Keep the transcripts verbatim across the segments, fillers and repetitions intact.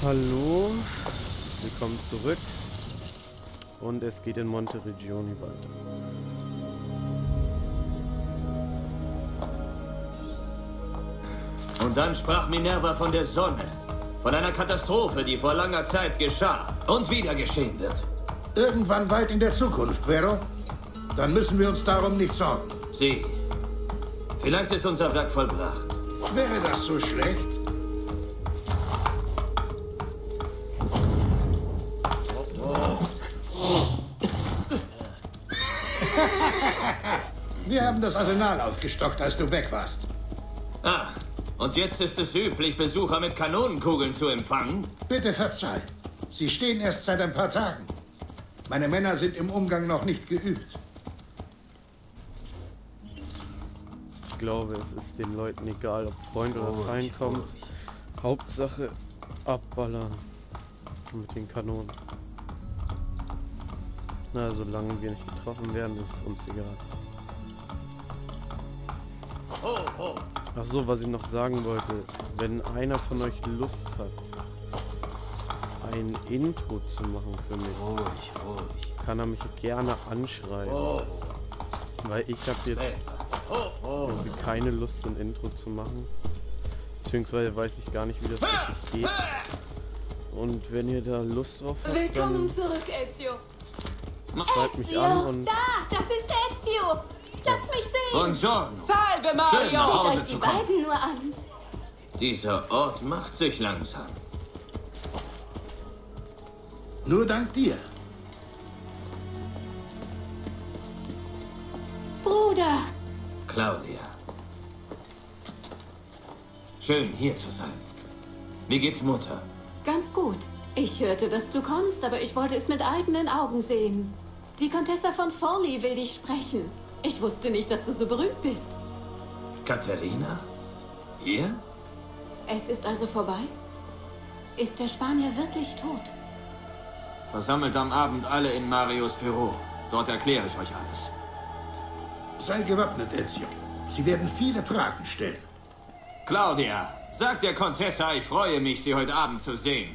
Hallo, willkommen zurück und es geht in Monteriggioni weiter. Und dann sprach Minerva von der Sonne, von einer Katastrophe, die vor langer Zeit geschah und wieder geschehen wird. Irgendwann weit in der Zukunft, Vero. Dann müssen wir uns darum nicht sorgen. Sieh, vielleicht ist unser Werk vollbracht. Wäre das so schlecht? Wir haben das Arsenal aufgestockt, als du weg warst. Ah, und jetzt ist es üblich, Besucher mit Kanonenkugeln zu empfangen? Bitte verzeih. Sie stehen erst seit ein paar Tagen. Meine Männer sind im Umgang noch nicht geübt. Ich glaube, es ist den Leuten egal, ob Freund oder Feind kommt. Hauptsache abballern mit den Kanonen. Na, solange wir nicht getroffen werden, ist es uns egal. Ach so, was ich noch sagen wollte, wenn einer von euch Lust hat, ein Intro zu machen für mich, Ruhig, ruhig. kann er mich gerne anschreiben. Weil ich habe jetzt irgendwie keine Lust, ein Intro zu machen. Beziehungsweise weiß ich gar nicht, wie das wirklich geht. Und wenn ihr da Lust drauf habt, Willkommen dann zurück, Ezio. schreibt mich an und... Da, das ist Ezio. Lasst mich sehen. Buongiorno. Salve, Schön, nach Mario! Hause Seht euch zu die kommen. beiden nur an. Dieser Ort macht sich langsam. Nur dank dir. Bruder. Claudia. Schön, hier zu sein. Wie geht's Mutter? Ganz gut. Ich hörte, dass du kommst, aber ich wollte es mit eigenen Augen sehen. Die Contessa von Forli will dich sprechen. Ich wusste nicht, dass du so berühmt bist. Katharina? Hier? Es ist also vorbei? Ist der Spanier wirklich tot? Versammelt am Abend alle in Marios Büro. Dort erkläre ich euch alles. Sei gewappnet, Ezio. Sie werden viele Fragen stellen. Claudia, sag der Contessa, ich freue mich, sie heute Abend zu sehen.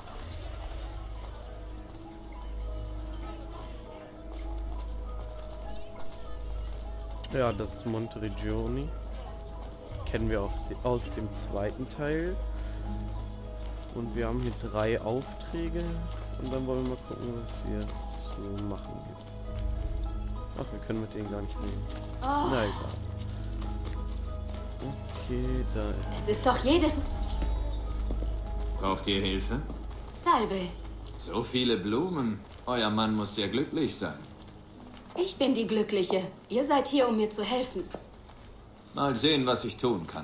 Ja, das ist Monteriggioni. Die kennen wir auch aus dem zweiten Teil. Und wir haben hier drei Aufträge. Und dann wollen wir mal gucken, was wir so machen hier. Ach, wir können mit denen gar nicht reden. Oh, Na egal. Okay, da ist... es ist doch jedes... Braucht ihr Hilfe? Salve. So viele Blumen. Euer Mann muss sehr glücklich sein. Ich bin die Glückliche. Ihr seid hier, um mir zu helfen. Mal sehen, was ich tun kann.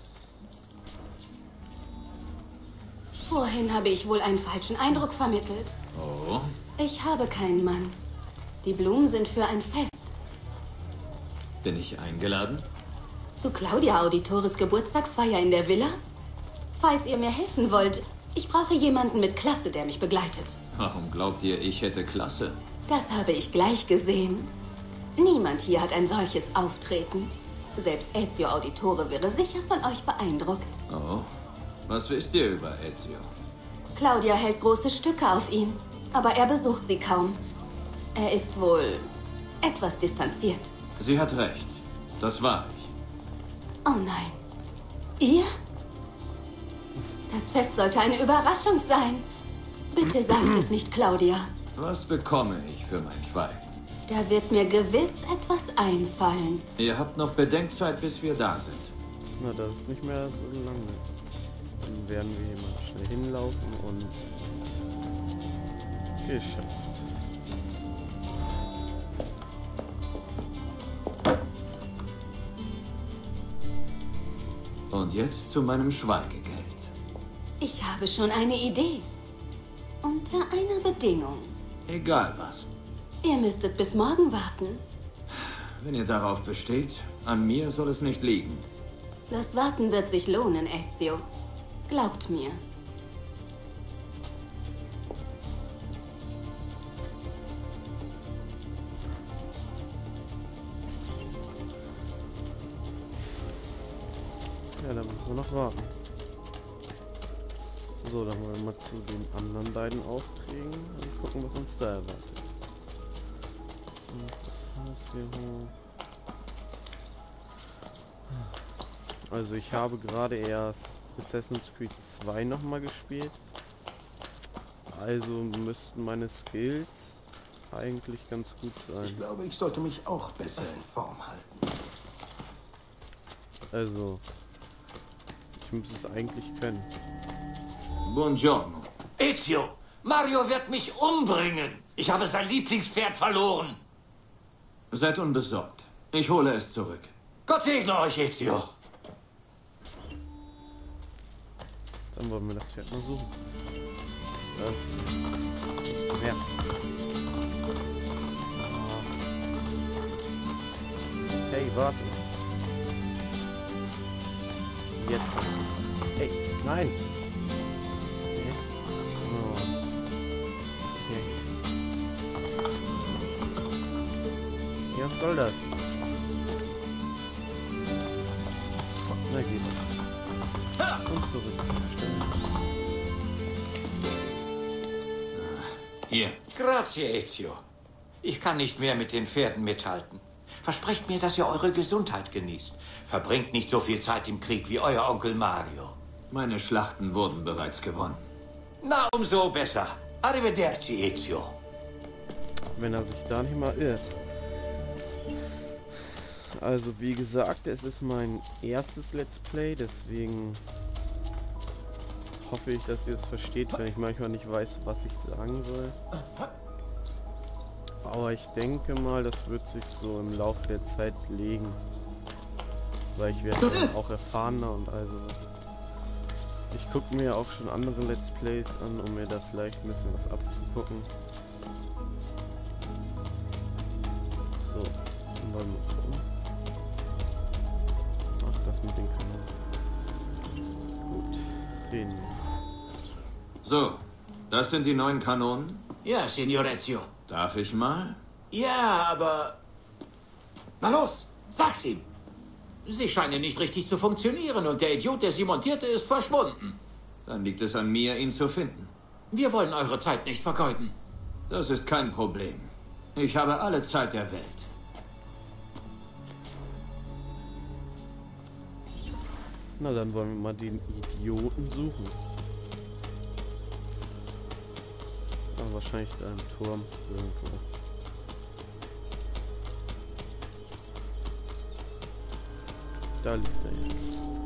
Vorhin habe ich wohl einen falschen Eindruck vermittelt. Oh? Ich habe keinen Mann. Die Blumen sind für ein Fest. Bin ich eingeladen? Zu Claudia Auditores Geburtstagsfeier in der Villa? Falls ihr mir helfen wollt, ich brauche jemanden mit Klasse, der mich begleitet. Warum glaubt ihr, ich hätte Klasse? Das habe ich gleich gesehen. Niemand hier hat ein solches Auftreten. Selbst Ezio Auditore wäre sicher von euch beeindruckt. Oh? Was wisst ihr über Ezio? Claudia hält große Stücke auf ihn, aber er besucht sie kaum. Er ist wohl etwas distanziert. Sie hat recht. Das war ich. Oh nein. Ihr? Das Fest sollte eine Überraschung sein. Bitte sagt es nicht, Claudia. Was bekomme ich für mein Schweigen? Da wird mir gewiss etwas einfallen. Ihr habt noch Bedenkzeit, bis wir da sind. Na, das ist nicht mehr so lange. Dann werden wir hier mal schnell hinlaufen und... Geschafft. Und jetzt zu meinem Schweigegeld. Ich habe schon eine Idee. Unter einer Bedingung. Egal was. Ihr müsstet bis morgen warten. Wenn ihr darauf besteht, an mir soll es nicht liegen. Das Warten wird sich lohnen, Ezio. Glaubt mir. Ja, dann müssen wir noch warten. So, dann wollen wir mal zu den anderen beiden Aufträgen und gucken, was uns da erwartet. Und das Haus hier hoch. Also ich habe gerade erst Assassin's Creed zwei nochmal gespielt. Also müssten meine Skills eigentlich ganz gut sein. Ich glaube, ich sollte mich auch besser in Form halten. Also, ich muss es eigentlich können. Buongiorno. Ezio, Mario wird mich umbringen. Ich habe sein Lieblingspferd verloren. Seid unbesorgt. Ich hole es zurück. Gott segne euch, Ezio. Dann wollen wir das Pferd mal suchen. Das ist mehr. Hey, warte. Jetzt. Hey, nein. Okay. Oh. Okay. Ja, was soll das? Na geht. Und zurückstellen. Hier. Grazie, Ezio. Ich kann nicht mehr mit den Pferden mithalten. Versprecht mir, dass ihr eure Gesundheit genießt. Verbringt nicht so viel Zeit im Krieg wie euer Onkel Mario. Meine Schlachten wurden bereits gewonnen. Na, umso besser. Arrivederci, Ezio. Wenn er sich da nicht mal irrt. Also wie gesagt, es ist mein erstes Let's Play, deswegen hoffe ich, dass ihr es versteht, wenn ich manchmal nicht weiß, was ich sagen soll. Aber ich denke mal, das wird sich so im Laufe der Zeit legen. Weil ich werde dann auch erfahrener und all sowas. Ich gucke mir auch schon andere Let's Plays an, um mir da vielleicht ein bisschen was abzugucken. So, dann wollen wir gucken. Ach, das mit den Kanonen. Gut, reden wir. So, das sind die neuen Kanonen. Ja, Signor Ezio. Darf ich mal? Ja, aber... Na los, sag's ihm. Sie scheinen nicht richtig zu funktionieren und der Idiot, der sie montierte, ist verschwunden. Dann liegt es an mir, ihn zu finden. Wir wollen eure Zeit nicht vergeuden. Das ist kein Problem. Ich habe alle Zeit der Welt. Na, dann wollen wir mal den Idioten suchen. Aber wahrscheinlich da im Turm irgendwo. Da liegt er ja.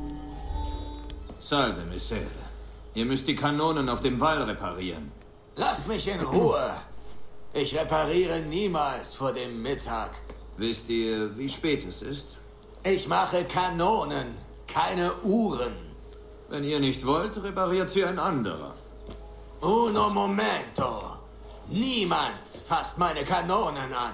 Salve, Messere. Ihr müsst die Kanonen auf dem Wall reparieren. Lasst mich in Ruhe. Ich repariere niemals vor dem Mittag. Wisst ihr, wie spät es ist? Ich mache Kanonen, keine Uhren. Wenn ihr nicht wollt, repariert sie ein anderer. Uno momento. Niemand fasst meine Kanonen an.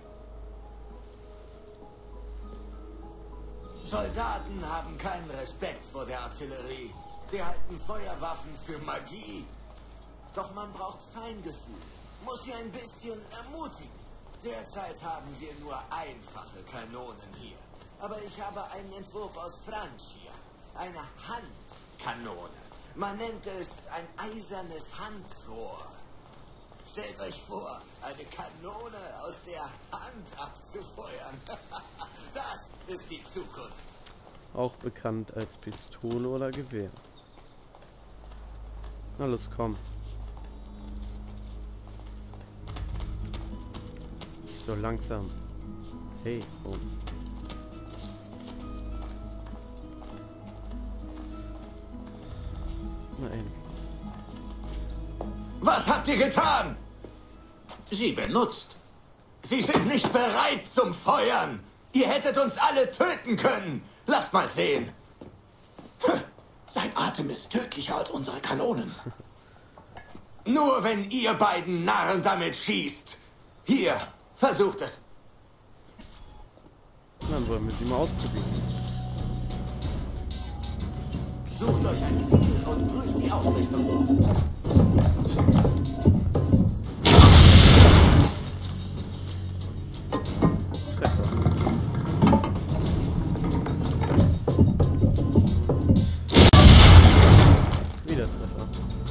Soldaten haben keinen Respekt vor der Artillerie. Sie halten Feuerwaffen für Magie. Doch man braucht Feingefühl. Muss sie ein bisschen ermutigen. Derzeit haben wir nur einfache Kanonen hier. Aber ich habe einen Entwurf aus Francia. Eine Handkanone. Man nennt es ein eisernes Handrohr. Stellt euch vor, eine Kanone aus der Hand abzufeuern. Das ist die Zukunft. Auch bekannt als Pistole oder Gewehr. Na los, komm. So langsam. Hey, oh. Na endlich. Was habt ihr getan? Sie benutzt. Sie sind nicht bereit zum Feuern. Ihr hättet uns alle töten können. Lasst mal sehen. Sein Atem ist tödlicher als unsere Kanonen. Nur wenn ihr beiden Narren damit schießt. Hier, versucht es. Dann wollen wir sie mal ausprobieren. Sucht euch ein Ziel und prüft die Ausrichtung. Treffer. Wieder Treffer. Treffer.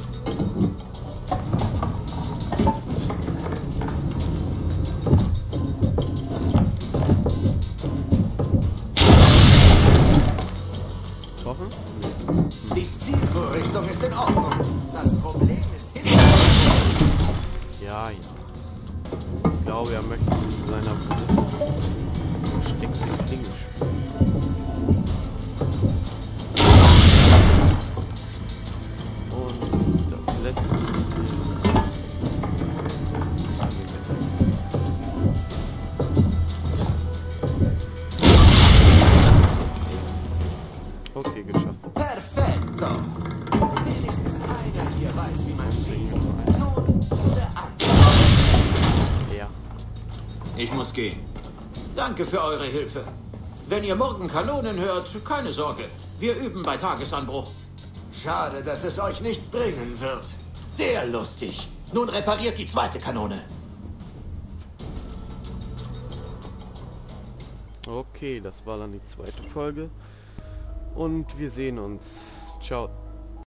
Getroffen? Nee. Die Zielvorrichtung ist in Ordnung. Das Problem ist hinter. Ja, ja. Ich glaube, er möchte in seiner Brust versteckte Klinge spielen. Und das letzte Ziel. Okay, geschafft. Perfekto. Wenigstens einer hier weiß, wie man schießt. Nun, der andere. Ja. Ich muss gehen. Danke für eure Hilfe. Wenn ihr morgen Kanonen hört, keine Sorge. Wir üben bei Tagesanbruch. Schade, dass es euch nichts bringen wird. Sehr lustig. Nun repariert die zweite Kanone. Okay, das war dann die zweite Folge. Und wir sehen uns. Ciao.